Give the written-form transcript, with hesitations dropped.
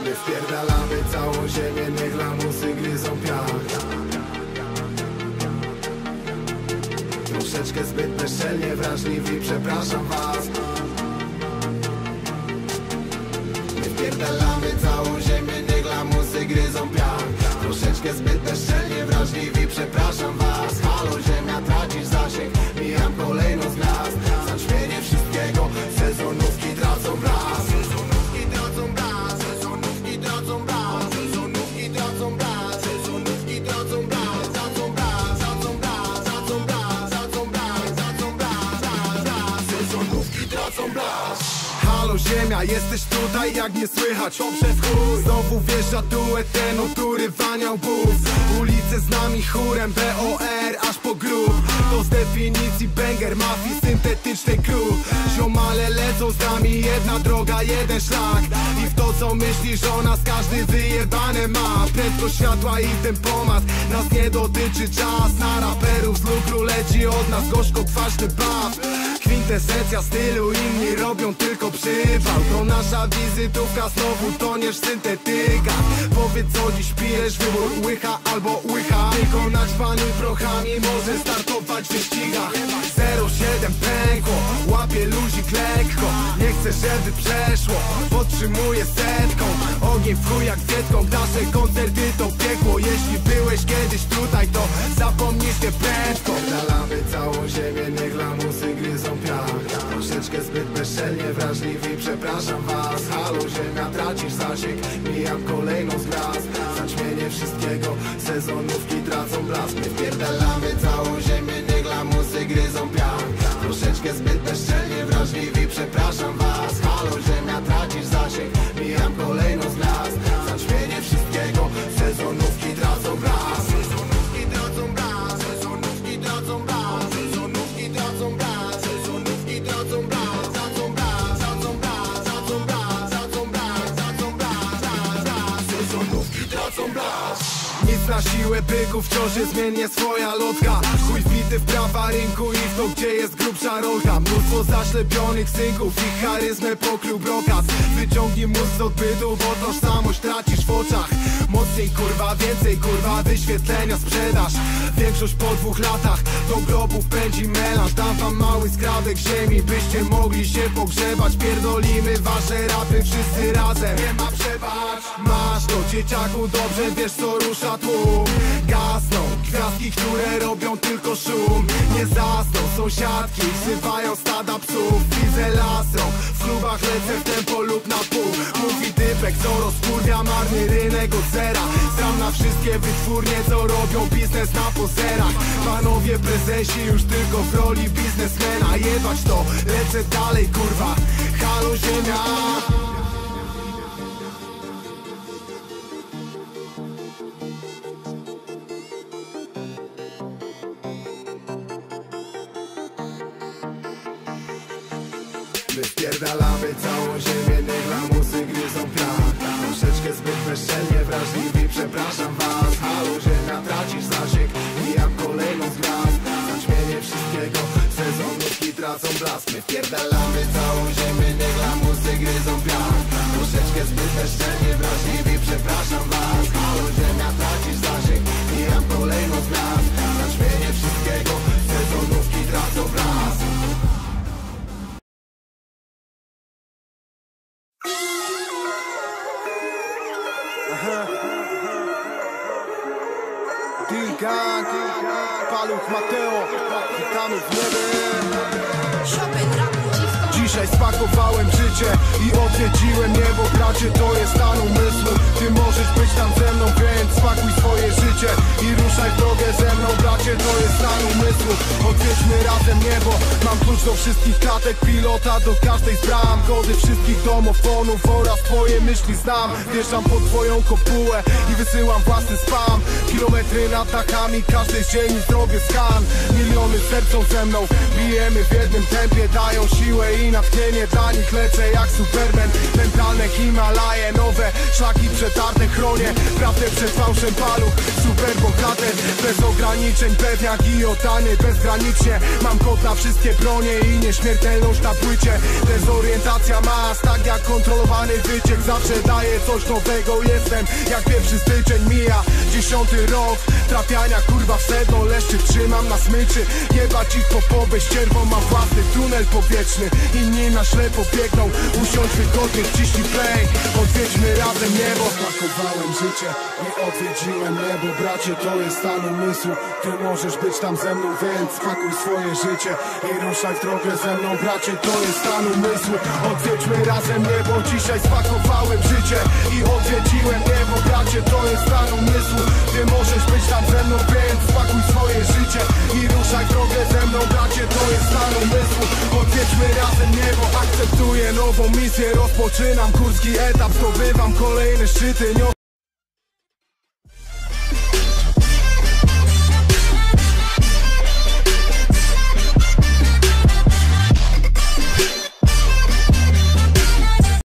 My wpierdalamy całą ziemię, niech lamusy gryzą piach. Troszeczkę zbyt bezczelnie wrażliwi, przepraszam was. My wpierdalamy całą ziemię, niech lamusy gryzą piach. Troszeczkę zbyt bezczelnie wrażliwi, przepraszam was. Halo ziemia, tracisz zasięg, mijam kolejną z gwiazd. Zaćmienie wszystkiego, sezonówki tracą blask. Sezonówki tracą blask, sezonówki tracą blask. Sezonówki tracą blask, sezonówki tracą blask. Tracą blask, tracą blask, tracą blask, tracą blask, tracą blask. Sezonówki tracą blask. Halo ziemia, jesteś tutaj, jak nie słychać poprzez chuj. Znowu wjeżdża duet ten, o który waniał bus. Ulice z nami chórem, BOR aż po grób. To z definicji banger, mafii syntetycznej crew. Ziomale lecą z nami, jedna droga, jeden szlak. I w to co myślisz o nas każdy wyjebane ma. Prędkość światła i tempomat nas nie dotyczy czas. Na raperów z lukru leci od nas gorzko-kwaśny baw. Kwintesencja stylu, inni robią tylko przypał. To nasza wizytówka, znowu toniesz w syntetykach. Powiedz co dziś pijesz, wybór łycha albo łycha. Tylko naćpany prochami może startować w wyścigach. 07 pękło, łapie luzik lekko. Nie chcę żeby przeszło, podtrzymuję setką. Ogień w chuj jak dziecką, nasze koncerty to piekło. Jeśli byłeś kiedyś tutaj, to zapomnisz nie prędko. Pierdalamy całą ziemię, niech lamusy gryzą piach. Troszeczkę zbyt bezczelnie wrażliwi, przepraszam was. Halo ziemia, tracisz zasięg, mijam kolejną z gwiazd. Zaćmienie wszystkiego, sezonówki tracą blask. My wpierdalamy całą ziemię, niech lamusy gryzą piach. Troszeczkę zbyt bezczelnie wrażliwi, przepraszam was. Halo ziemia, tracisz zasięg, mijam kolejną z gwiazd. Zaćmienie wszystkiego, sezonówki tracą blask. Sezonówki tracą blask, sezonówki tracą blask. Sezonówki tracą blask, sezonówki tracą blask. Tracą blask, tracą blask, tracą blask, tracą blask, tracą blask. Sezonówki tracą blask. Nic na siłę byków, wciąż jest zmiennie swoja lotka. Chuj wbity w prawa rynku i w to gdzie jest grubsza rolka. Mnóstwo zaślepionych synków i charyzmę pokrył brokat. Wyciągnij mózg z odbytu, bo tożsamość tracisz w oczach. Mocniej kurwa, więcej kurwa, wyświetlenia sprzedaż. Większość po 2 latach do grobów pędzi melanż. Dam wam mały skrawek ziemi, byście mogli się pogrzebać. Pierdolimy wasze rapy wszyscy razem, nie ma przebacz. Masz to dzieciaku, dobrze wiesz co rusza tłum. Gasną gwiazdki, które robią tylko szum. Nie zasną sąsiadki, wzywają stada psów. Widzę lasą, w klubach lecę w tempo lub na pół. Mówi typek, co rozkurwia marny rynek od zera. Sam na wszystkie wytwórnie, co robią biznes na pozerach. Panowie prezesi już tylko w roli biznesmena. Jebać to, lecę dalej kurwa. Halo ziemia. My wpierdalamy całą ziemię, niech lamusy gryzą piach. Troszeczkę zbyt bezczelnie wrażliwi, przepraszam was. Halo ziemia, tracisz zasięg, mijam kolejną z gwiazd. Zaćmienie wszystkiego, sezonówki tracą blask. My wpierdalamy całą ziemię, niech lamusy gryzą piach. Troszeczkę zbyt bezczelnie wrażliwi, przepraszam was. Halo ziemia, tracisz zasięg, mijam kolejną z gwiazd. Zaćmienie wszystkiego, sezonówki tracą blask. D-Gang, Paluch Mateo, witamy w niebie. Dzisiaj spakowałem życie i odwiedziłem niebo. Bracie, to jest stan umysłu. Ty możesz być tam ze mną, więc spakuj swoje życie i ruszaj w drogę ze mną. Bracie, to jest stan umysłu. Odwiedźmy razem niebo. Mam klucz do wszystkich klatek, pilota do każdej z bram. Kody wszystkich domofonów oraz twoje myśli znam. Wjeżdżam pod twoją kopułę i wysyłam własny spam. Kilometry nad dachami, każdy dzień zrobię skan. Miliony serc są ze mną, bijemy w jednym tempie. Dają siłę i nam natchnienie dla nich lecę jak Superman. Mentalne Himalaje, nowe szlaki przetarte chronię. Prawdę przed fałszem palu, super bohater. Bez ograniczeń, pewniak i otany bezgranicznie. Mam kod na wszystkie bronie i nieśmiertelność na płycie. Dezorientacja mas, tak jak kontrolowany wyciek. Zawsze daje coś nowego, jestem jak pierwszy styczeń. Mija 10 rok trafiania kurwa w sedno. Leszczy trzymam na smyczy, jebać ich po ścierwą. Mam własny tunel powietrzny, inni na ślepo biegną. Usiądź wygodnie, wciśnij play, odwiedźmy razem niebo. Spakowałem życie i odwiedziłem niebo. Bracie, to jest stan umysłu, ty możesz być tam ze mną, więc spakuj swoje życie i ruszaj w drogę ze mną. Bracie, to jest stan umysłu, odwiedźmy razem niebo. Dzisiaj spakowałem życie i odwiedziłem niebo. Bracie, to jest stan umysłu, ty możesz być tam ze mną, więc spakuj swoje życie i ruszaj w drogę ze mną. Bracie, to jest stan umysłu, odwiedźmy razem niebo. Akceptuję nową misję, rozpoczynam górski etap, zdobywam kolejne szczyty. Niosę